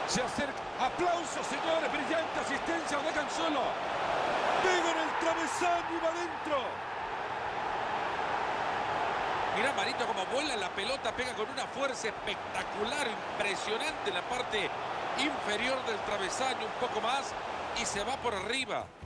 Se acerca. ¡Aplausos, señores! ¡Brillante asistencia! ¡Lo dejan solo! ¡Pega en el travesaño y va adentro! Mirá, Marito, como vuela la pelota, pega con una fuerza espectacular, impresionante en la parte inferior del travesaño, un poco más, y se va por arriba.